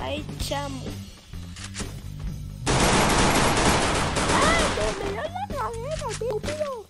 Ay, chamo. ¡Ah! ¡Me dio la cabeza, tío!